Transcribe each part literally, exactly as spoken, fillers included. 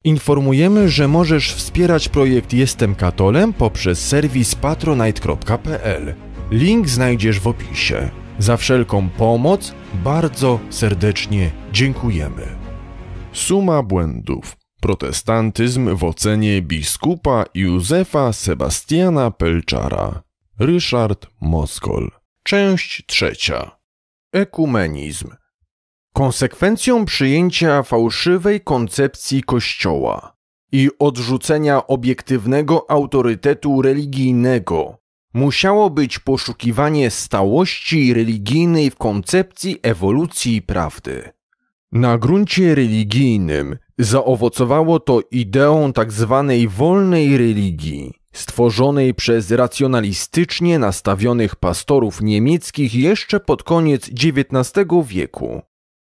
Informujemy, że możesz wspierać projekt Jestem Katolem poprzez serwis patronite kropka p l. Link znajdziesz w opisie. Za wszelką pomoc bardzo serdecznie dziękujemy. Suma błędów. Protestantyzm w ocenie biskupa Józefa Sebastiana Pelczara. Ryszard Moskol. Część trzecia. Ekumenizm. Konsekwencją przyjęcia fałszywej koncepcji Kościoła i odrzucenia obiektywnego autorytetu religijnego musiało być poszukiwanie stałości religijnej w koncepcji ewolucji prawdy. Na gruncie religijnym zaowocowało to ideą tzw. wolnej religii, stworzonej przez racjonalistycznie nastawionych pastorów niemieckich jeszcze pod koniec dziewiętnastego wieku.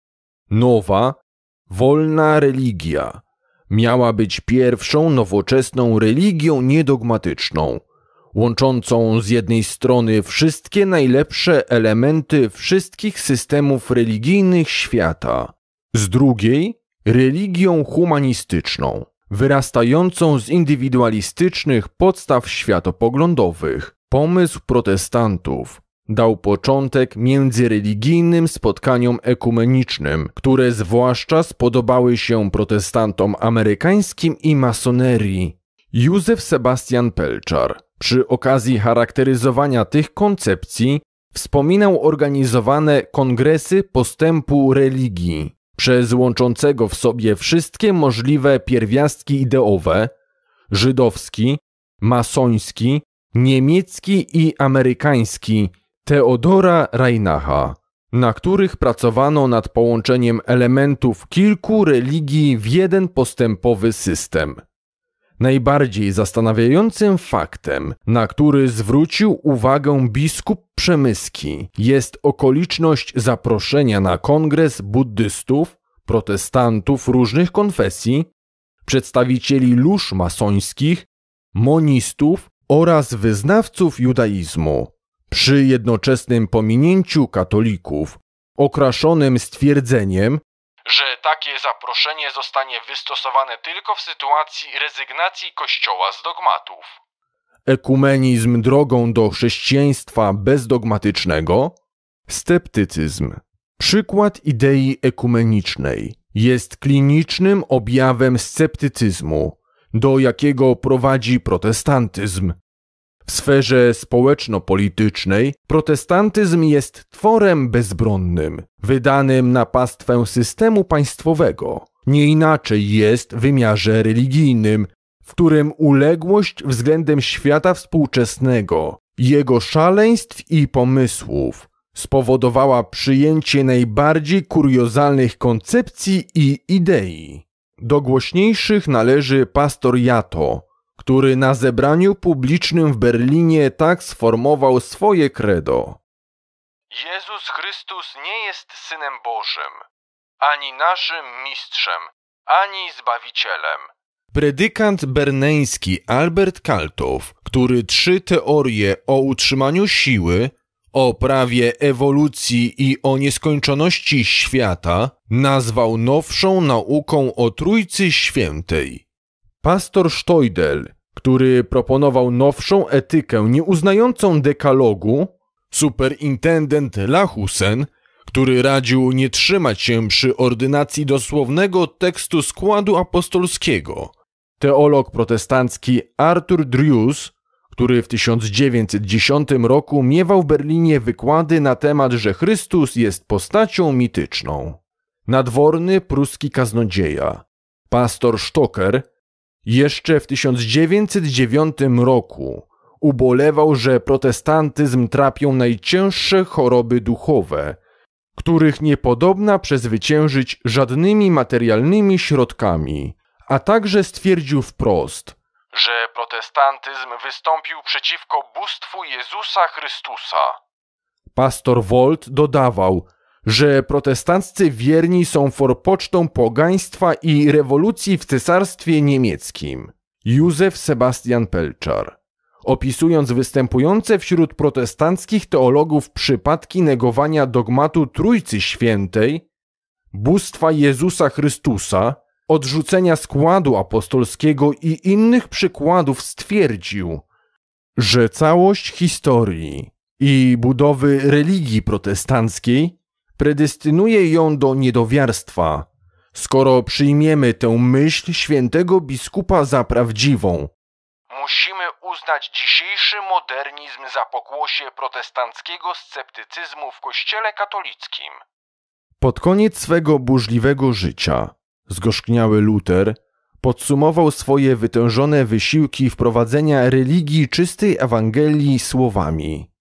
Nowa, wolna religia miała być pierwszą nowoczesną religią niedogmatyczną, łączącą z jednej strony wszystkie najlepsze elementy wszystkich systemów religijnych świata, z drugiej religią humanistyczną, wyrastającą z indywidualistycznych podstaw światopoglądowych. Pomysł protestantów dał początek międzyreligijnym spotkaniom ekumenicznym, które zwłaszcza spodobały się protestantom amerykańskim i masonerii. Józef Sebastian Pelczar przy okazji charakteryzowania tych koncepcji wspominał organizowane kongresy postępu religii przez łączącego w sobie wszystkie możliwe pierwiastki ideowe, żydowski, masoński, niemiecki i amerykański, Theodora Reinach'a, na których pracowano nad połączeniem elementów kilku religii w jeden postępowy system. Najbardziej zastanawiającym faktem, na który zwrócił uwagę biskup Przemyski, jest okoliczność zaproszenia na kongres buddystów, protestantów różnych konfesji, przedstawicieli lóż masońskich, monistów oraz wyznawców judaizmu, przy jednoczesnym pominięciu katolików, okraszonym stwierdzeniem, że takie zaproszenie zostanie wystosowane tylko w sytuacji rezygnacji Kościoła z dogmatów. Ekumenizm drogą do chrześcijaństwa bezdogmatycznego. Sceptycyzm. Przykład idei ekumenicznej jest klinicznym objawem sceptycyzmu, do jakiego prowadzi protestantyzm. W sferze społeczno-politycznej protestantyzm jest tworem bezbronnym, wydanym na pastwę systemu państwowego. Nie inaczej jest w wymiarze religijnym, w którym uległość względem świata współczesnego, jego szaleństw i pomysłów spowodowała przyjęcie najbardziej kuriozalnych koncepcji i idei. Do głośniejszych należy pastor Jato, który na zebraniu publicznym w Berlinie tak sformował swoje credo. Jezus Chrystus nie jest Synem Bożym, ani naszym mistrzem, ani Zbawicielem. Predykant berneński Albert Kaltow, który trzy teorie o utrzymaniu siły, o prawie ewolucji i o nieskończoności świata nazwał nowszą nauką o Trójcy Świętej. Pastor Steudel, który proponował nowszą etykę nieuznającą dekalogu, superintendent Lachusen, który radził nie trzymać się przy ordynacji dosłownego tekstu składu apostolskiego, teolog protestancki Arthur Drews, który w tysiąc dziewięćset dziesiątym roku miewał w Berlinie wykłady na temat, że Chrystus jest postacią mityczną. Nadworny pruski kaznodzieja, pastor Stocker, jeszcze w tysiąc dziewięćset dziewiątym roku ubolewał, że protestantyzm trapią najcięższe choroby duchowe, których nie podobna przezwyciężyć żadnymi materialnymi środkami, a także stwierdził wprost, że protestantyzm wystąpił przeciwko bóstwu Jezusa Chrystusa. Pastor Volt dodawał, że protestanccy wierni są forpocztą pogaństwa i rewolucji w cesarstwie niemieckim. Józef Sebastian Pelczar, opisując występujące wśród protestanckich teologów przypadki negowania dogmatu Trójcy Świętej, bóstwa Jezusa Chrystusa odrzucenia składu apostolskiego i innych przykładów stwierdził, że całość historii i budowy religii protestanckiej predestynuje ją do niedowiarstwa, skoro przyjmiemy tę myśl świętego biskupa za prawdziwą. Musimy uznać dzisiejszy modernizm za pokłosie protestanckiego sceptycyzmu w Kościele katolickim. Pod koniec swego burzliwego życia zgorzkniały Luter podsumował swoje wytężone wysiłki wprowadzenia religii czystej Ewangelii słowami: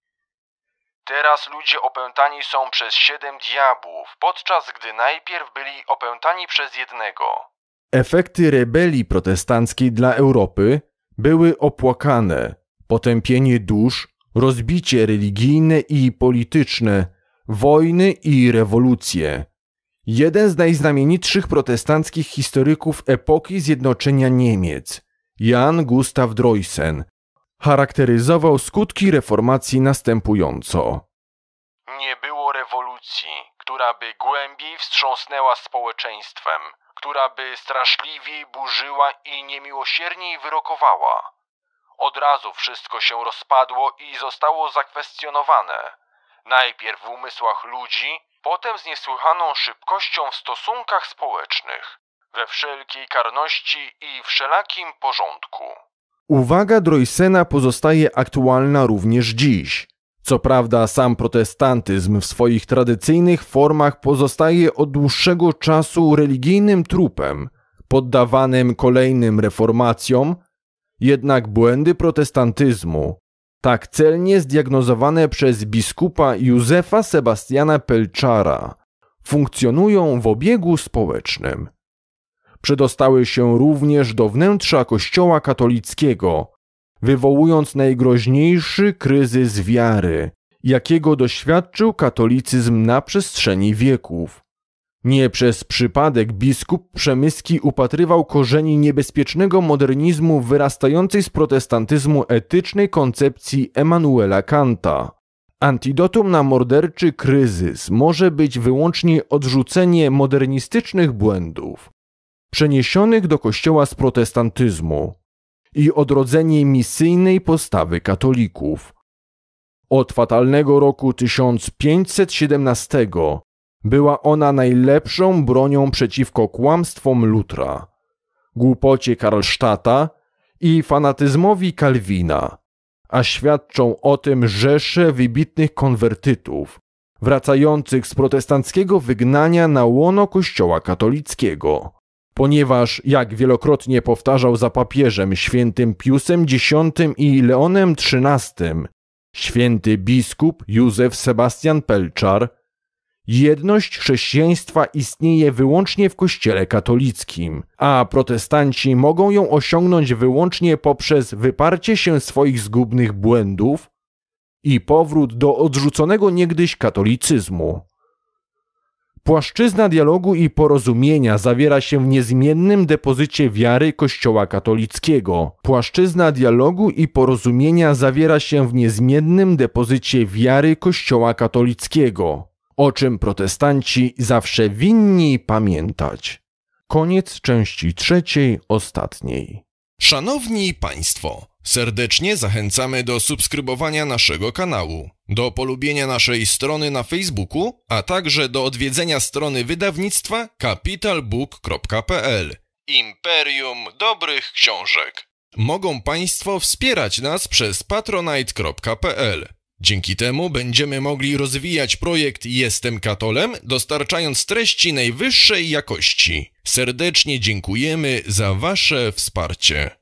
teraz ludzie opętani są przez siedem diabłów, podczas gdy najpierw byli opętani przez jednego. Efekty rebelii protestanckiej dla Europy były opłakane: potępienie dusz, rozbicie religijne i polityczne, wojny i rewolucje. Jeden z najznamienitszych protestanckich historyków epoki zjednoczenia Niemiec, Jan Gustav Droysen, charakteryzował skutki reformacji następująco: nie było rewolucji, która by głębiej wstrząsnęła społeczeństwem, która by straszliwiej burzyła i niemiłosierniej wyrokowała. Od razu wszystko się rozpadło i zostało zakwestionowane. Najpierw w umysłach ludzi, potem z niesłychaną szybkością w stosunkach społecznych, we wszelkiej karności i wszelakim porządku. Uwaga Droysena pozostaje aktualna również dziś. Co prawda sam protestantyzm w swoich tradycyjnych formach pozostaje od dłuższego czasu religijnym trupem, poddawanym kolejnym reformacjom, jednak błędy protestantyzmu, tak celnie zdiagnozowane przez biskupa Józefa Sebastiana Pelczara, funkcjonują w obiegu społecznym. Przedostały się również do wnętrza Kościoła katolickiego, wywołując najgroźniejszy kryzys wiary, jakiego doświadczył katolicyzm na przestrzeni wieków. Nie przez przypadek biskup Przemyski upatrywał korzeni niebezpiecznego modernizmu wyrastającej z protestantyzmu etycznej koncepcji Emanuela Kanta. Antidotum na morderczy kryzys może być wyłącznie odrzucenie modernistycznych błędów przeniesionych do Kościoła z protestantyzmu i odrodzenie misyjnej postawy katolików. Od fatalnego roku tysiąc pięćset siedemnastego była ona najlepszą bronią przeciwko kłamstwom Lutra, głupocie Karlsztata i fanatyzmowi Kalwina, a świadczą o tym rzesze wybitnych konwertytów, wracających z protestanckiego wygnania na łono Kościoła katolickiego. Ponieważ, jak wielokrotnie powtarzał za papieżem świętym Piusem Dziesiątym i Leonem Trzynastym, święty biskup Józef Sebastian Pelczar, jedność chrześcijaństwa istnieje wyłącznie w Kościele katolickim, a protestanci mogą ją osiągnąć wyłącznie poprzez wyparcie się swoich zgubnych błędów i powrót do odrzuconego niegdyś katolicyzmu. Płaszczyzna dialogu i porozumienia zawiera się w niezmiennym depozycie wiary Kościoła katolickiego. Płaszczyzna dialogu i porozumienia zawiera się w niezmiennym depozycie wiary Kościoła katolickiego, o czym protestanci zawsze winni pamiętać. Koniec części trzeciej, ostatniej. Szanowni Państwo, serdecznie zachęcamy do subskrybowania naszego kanału, do polubienia naszej strony na Facebooku, a także do odwiedzenia strony wydawnictwa kapital book kropka p l. Imperium dobrych książek. Mogą Państwo wspierać nas przez patronite kropka p l. Dzięki temu będziemy mogli rozwijać projekt Jestem Katolem, dostarczając treści najwyższej jakości. Serdecznie dziękujemy za Wasze wsparcie.